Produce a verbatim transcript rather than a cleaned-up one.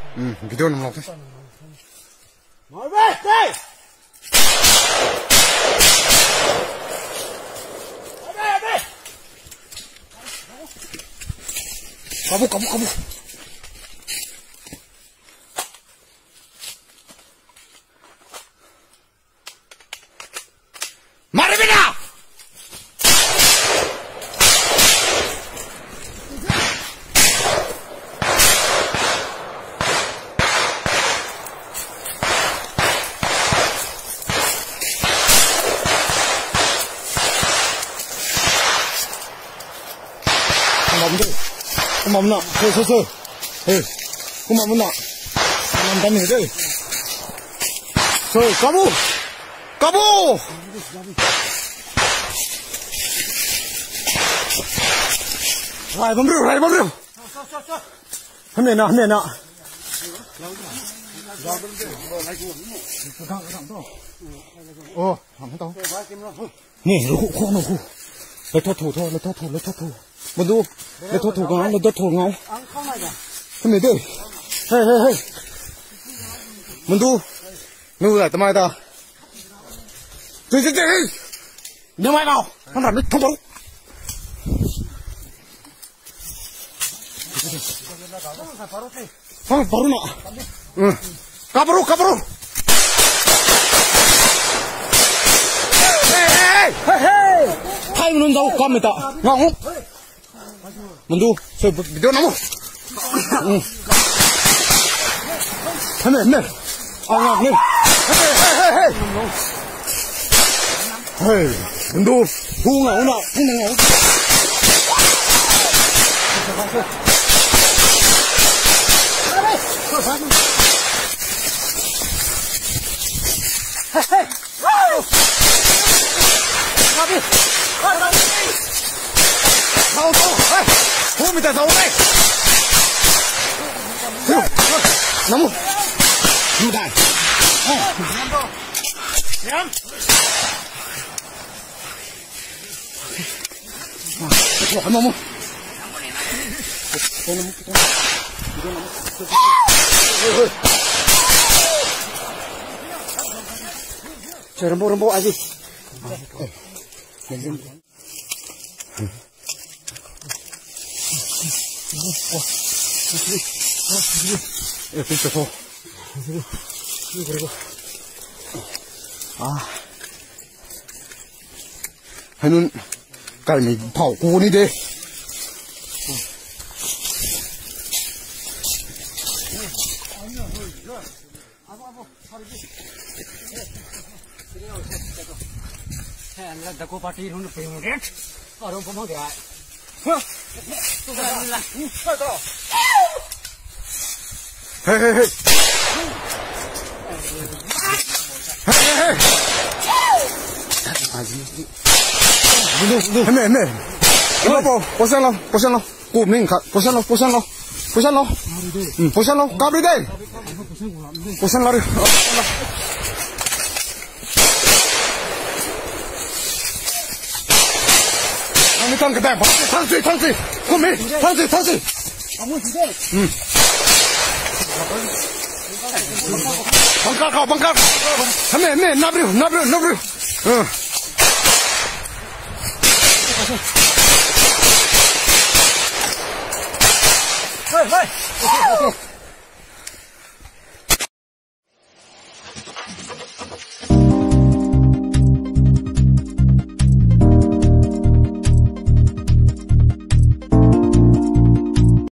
Ừ, video nằm lọc thôi. Nói về, đây! Ở đây, ở đây! Kamu, kamu, kamu. Mari bina! Mầm đi, mầm nọ, sơ sơ sơ, ê, cái mầm nọ, mầm tao này đây, sơ, kamu, kamu, rai bấm rượu, rai bấm rượu, hôm nay nọ, hôm nay nọ, ô, thằng tao, nè, nó khô khô nó khô, lấy thoát thủ thôi, lấy thoát thủ, lấy thoát thủ. Một đu, để thoát thủ ngáo, để thoát thủ ngáo. Không để đi. Hey, hey, hey. Một đu, nu lại tầm ai ta. Chơi, chơi, chơi. Nhớ mày nào, không làm được không bóng. Không, baru nọ. Ừ. Kabaru, kabaru. Hey, hey, hey, hey. Hai menun tahu kami tak ngau. Mundu, saya video namu. Hei, hei, awak ni. Hei, hei, hei. Hei, mundu, bunga, bunga, bunga. Hei, hei. Kabi, kabi. Tahu, tahu. Hei. Hô mình ta giấu đây. Nắm một. Như này. Nhắm. Bỏ cái mông không? Tôi nắm một. Tôi nắm một. Trời rambo rambo ai gì? Mình Oh, oh, eh, pintu tu. Ah, hanun kal ni phau ku ni de. Hey, anda dako party hunde payment. Arum pamang dia. Hei, hei, hei. Hei, hei. Dulu, dulu. Hei, hei. Kenapa? Posan lo, posan lo. Kum ni kat. Posan lo, posan lo. Posan lo. Hmm, posan lo. Kabri deh. Posan lari. Kami tang kedai, tang si, tang si. Kum ni, tang si, tang si. Kamu sudah. Hmm. Bangkak kau, bangkak. Hei, hei, nabru, nabru, nabru. Hmm. Hei, hei.